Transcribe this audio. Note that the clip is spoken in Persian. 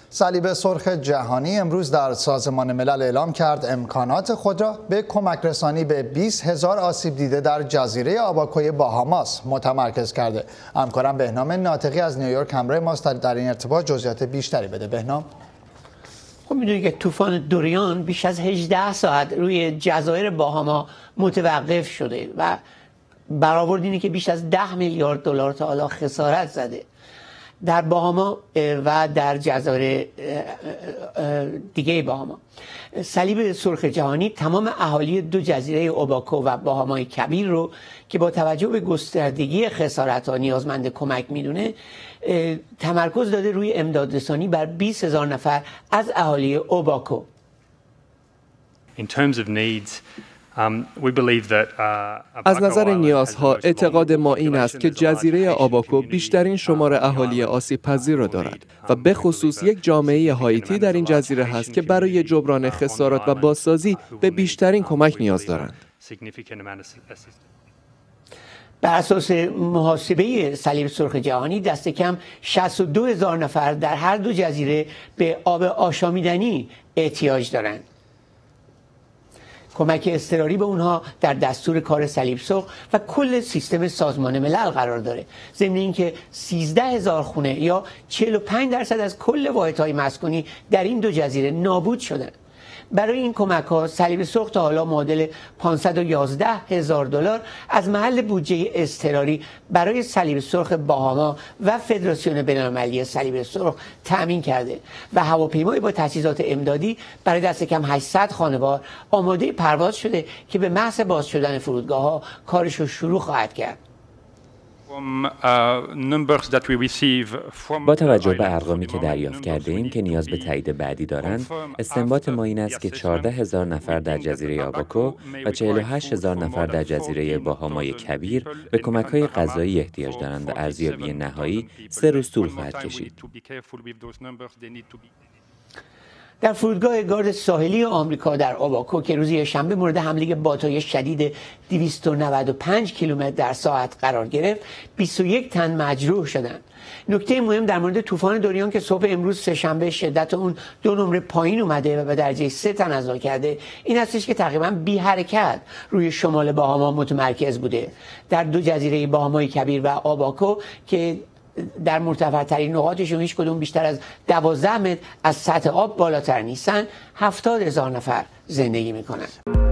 صلیب سرخ جهانی امروز در سازمان ملل اعلام کرد امکانات خود را به کمک رسانی به 20,000 آسیب دیده در جزیره آباکوی باهاماس متمرکز کرده. همکارم بهنام ناطقی از نیویورک همراه ماست در این ارتباط جزئیات بیشتری بده. بهنام. خب میدونید که طوفان دوریان بیش از 18 ساعت روی جزایر باهاما متوقف شده و برآورد اینه که بیش از 10 میلیارد دلار تا حالا خسارت زده. در باهاما و در جزایر دیگه باهاما صلیب سرخ جهانی تمام اهالی دو جزیره اوباکو و باهامای کبیر رو که با توجه به گستردگی خسارت‌ها نیازمند کمک میدونه تمرکز داده روی امدادرسانی بر 20,000 نفر از اهالی اوباکو. In terms of needs, از نظر نیازها اعتقاد ما این است که جزیره آباکو بیشترین شمار اهالی آسیب پذیر را دارد و به خصوص یک جامعه هایتی در این جزیره هست که برای جبران خسارات و بازسازی به بیشترین کمک نیاز دارند. بر اساس محاسبه صلیب سرخ جهانی دست کم 62,000 نفر در هر دو جزیره به آب آشامیدنی احتیاج دارند. کمک اضطراری به اونها در دستور کار صلیب سرخ و کل سیستم سازمان ملل قرار داره. ضمن اینکه 13,000 خونه یا 45% از کل واحدهای مسکونی در این دو جزیره نابود شدن. برای این کمک ها صلیب سرخ تا حالا معادل 511,000 دلار از محل بودجه اضطراری برای صلیب سرخ باهاما و فدراسیون بین‌المللی صلیب سرخ تأمین کرده و هواپیمایی با تجهیزات امدادی برای دست کم 800 خانوار آماده پرواز شده که به محض باز شدن فرودگاه ها کارش رو شروع خواهد کرد. با توجه به ارقامی که دریافت کرده ایم که نیاز به تایید بعدی دارند، استنباط ما این است که 14,000 نفر در جزیره آباکو و 48,000 نفر در جزیره باهامای کبیر به کمک‌های غذایی احتیاج دارند و ارزیابی نهایی 3 روز طول خواهد کشید. در فرودگاه گارد ساحلی آمریکا در آباکو که روز شنبه مورد حمله بادهای شدید 295 کیلومتر در ساعت قرار گرفت، 21 تن مجروح شدند. نکته مهم در مورد طوفان دوریان که صبح امروز سه‌شنبه شدت اون 2 نمره پایین اومده و به درجه 3 تنزل کرده این هستش که تقریبا بی حرکت روی شمال باهاما متمرکز بوده. در دو جزیره باهامای کبیر و آباکو که در مرتفع ترین نقاطشون هیچ کدوم بیشتر از 12 متر از سطح آب بالاتر نیستن، 70,000 نفر زندگی میکنن.